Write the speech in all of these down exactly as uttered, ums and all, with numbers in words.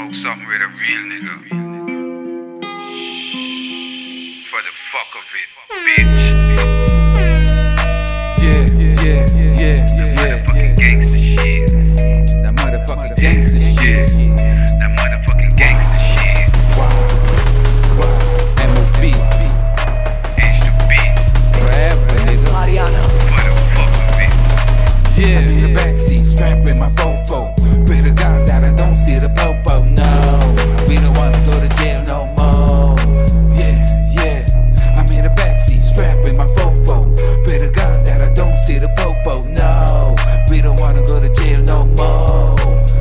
smoke something with a real nigga. For the fuck of it, bitch. Yeah, yeah, yeah, yeah, Motherfucking gangsta shit. that motherfucking gangster shit. That motherfucking gangsta shit. M O B, H to B. forever, nigga. Mariana. For the fuck of it. Yeah, I'm in the backseat, strapped with my fofo. Pray to God that I don't see the popo, no. We don't wanna go to jail no more. Yeah, yeah. I'm in the backseat, strapped with my fofo. Pray to God that I don't see the popo, no. We don't wanna go to jail no more.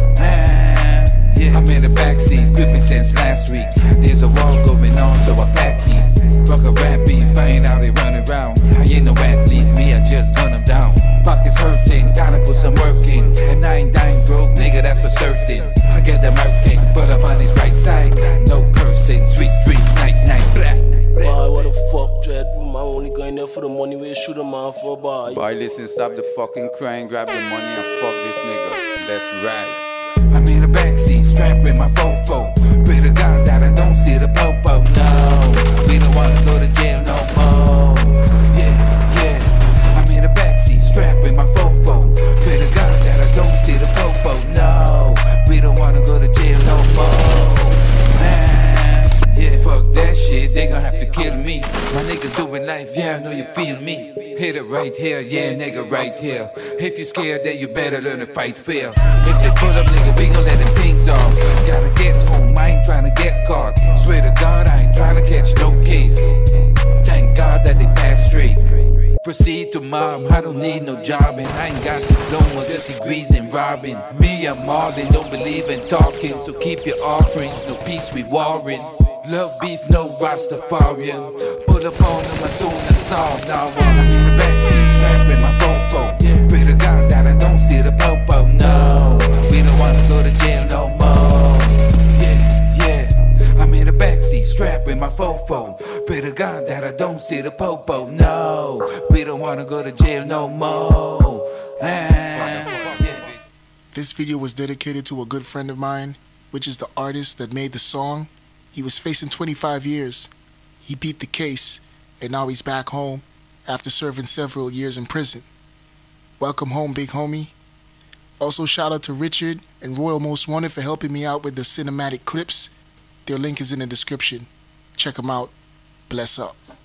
Ah, yeah. I'm in the backseat, gripping since last week. There's a war going on, so I pack heat. Rock a rap beat, find out they run around. I ain't no athlete, me, I just gun them down. Pockets hurting, gotta put some work in. And I ain't dying broke, nigga, that's for certain. I get the working, but I'm on his right side. No cursing, sweet dream, night, night, blah. Boy, what the fuck, Dread? I'm only going there for the money, we shoot a man for a boy. Boy, listen, stop the fucking crying, grab the money and fuck this nigga. Let's ride. I'm in the backseat, strapped with my fofo. Pray to God that I don't see the popo, no. We don't wanna go to jail no more. Yeah, yeah. I'm in the backseat, strapped with my fofo. Pray to God that I don't see the popo, no. We don't wanna go to jail no more. Man, yeah, fuck that shit, they gon' have to kill me. My niggas doing life, yeah, I know you feel me. Hit it right here, yeah, nigga, right here. If you scared, then you better learn to fight fair. If they pull up, nigga, we gon' let them things off. Gotta get home, I ain't tryna get caught. Swear to God, I ain't tryna catch no case. Thank God that they pass straight. Proceed to mom, I don't need no job, and I ain't got diplomas, just degrees in robbing. Me, I'm Marlin, don't believe in talking, so keep your offerings, no peace we warring. Love beef, no Rastafarian. Pull up on them as soon as saw. Now I'm in the backseat, strapped with my fofo. Pray to God that I don't see the popo, no. We don't wanna go to jail no more. Yeah, yeah. I'm in the backseat, strapped with my fofo. Pray to God that I don't see the popo, no. We don't wanna go to jail no more. Ah, yeah. This video was dedicated to a good friend of mine, which is the artist that made the song. He was facing twenty-five years. He beat the case, and now he's back home after serving several years in prison. Welcome home, big homie. Also, shout out to Richard and Royal Most Wanted for helping me out with the cinematic clips. Their link is in the description. Check them out. Bless up.